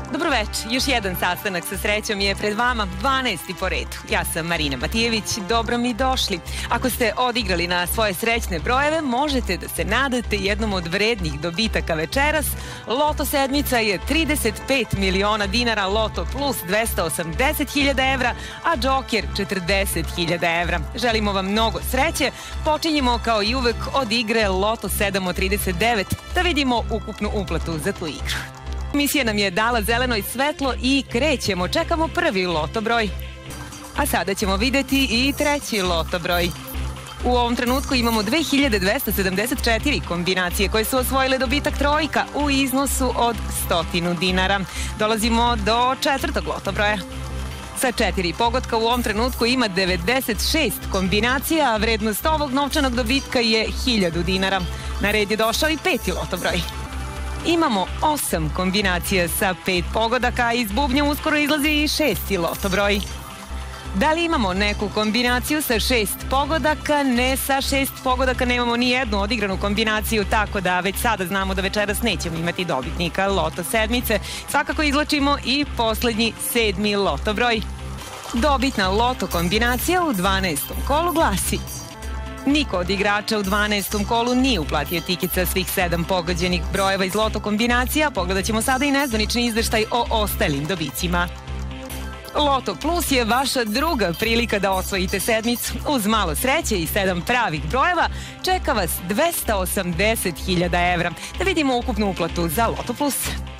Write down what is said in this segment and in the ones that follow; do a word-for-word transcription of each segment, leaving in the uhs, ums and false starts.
Dobroveče, još jedan sastanak sa srećom je pred vama, dvanaesti po redu. Ja sam Marina Matijević, dobro mi došli. Ako ste odigrali na svoje srećne brojeve, možete da se nadate jednom od vrednih dobitaka večeras. Loto sedmica je trideset pet miliona dinara, Loto plus dvesta osamdeset hiljada evra, a Džoker četrdeset hiljada evra. Želimo vam mnogo sreće. Počinjemo kao i uvek od igre Loto sedam od trideset devet, da vidimo ukupnu uplatu za tu igru. Komisija nam je dala zeleno i svetlo i krećemo. Čekamo prvi loto broj. A sada ćemo videti i treći loto broj. U ovom trenutku imamo dve hiljade dvesta sedamdeset četiri kombinacije koje su osvojile dobitak trojka u iznosu od stotinu dinara. Dolazimo do četvrtog loto broja. Sa četiri pogotka u ovom trenutku ima devedeset šest kombinacija, a vrednost ovog novčanog dobitka je hiljadu dinara. Na red je došao i peti loto broj. Imamo osam kombinacija sa pet pogodaka, a iz bubnja uskoro izlazi i šesti loto broj. Da li imamo neku kombinaciju sa šest pogodaka? Ne, sa šest pogodaka nemamo ni jednu odigranu kombinaciju, tako da već sada znamo da večeras nećemo imati dobitnika Loto sedmice. Svakako izlačimo i poslednji sedmi loto broj. Dobitna loto kombinacija u dvanaestom kolu glasi: niko od igrača u dvanaestom kolu nije uplatio tiket sa svih sedam pogođenih brojeva iz loto kombinacija. Pogledat ćemo sada i nezvanični izveštaj o ostalim dobicima. Loto Plus je vaša druga prilika da osvojite sedmicu. Uz malo sreće i sedam pravih brojeva čeka vas dvesta osamdeset hiljada evra. Da vidimo ukupnu uplatu za Loto Plus.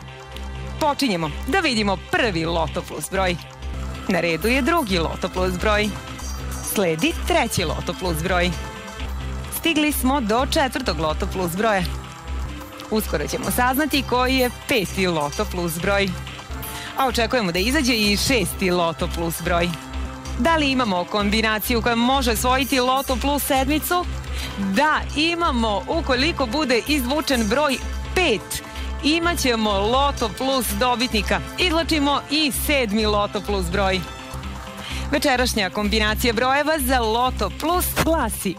Počinjemo da vidimo prvi Loto Plus broj. Na redu je drugi Loto Plus broj. Sledi treći Loto Plus broj. Stigli smo do četvrtog Loto Plus broja. Uskoro ćemo saznati koji je peti Loto Plus broj. A očekujemo da izađe i šesti Loto Plus broj. Da li imamo kombinaciju koja može osvojiti Loto Plus sedmicu? Da, imamo. Ukoliko bude izvučen broj pet, imaćemo Loto Plus dobitnika. Izlačimo i sedmi Loto Plus broj. Večerašnja kombinacija brojeva za Loto Plus glasi: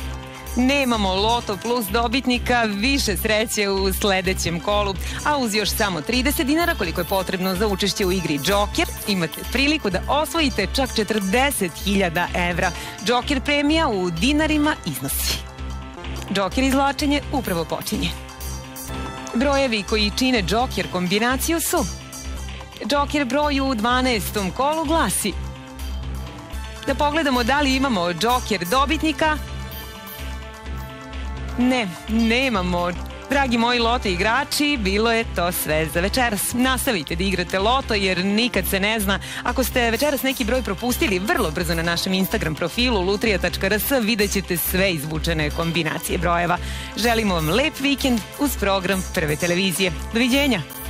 nemamo Loto Plus dobitnika, više sreće u sledećem kolu, a uz još samo trideset dinara koliko je potrebno za učešće u igri Džoker, imate priliku da osvojite čak četrdeset hiljada evra. Džoker premija u dinarima iznosi. Džoker izvlačenje upravo počinje. Brojevi koji čine Džoker kombinaciju su: Džoker broj u dvanaestom kolu glasi: da pogledamo da li imamo Džoker dobitnika. Ne, nemamo. Dragi moji loto igrači, bilo je to sve za večeras. Nastavite da igrate loto jer nikad se ne zna. Ako ste večeras neki broj propustili, vrlo brzo na našem Instagram profilu lutrija tačka rs vidjet ćete sve izvučene kombinacije brojeva. Želimo vam lep vikend uz program Prve televizije. Doviđenja!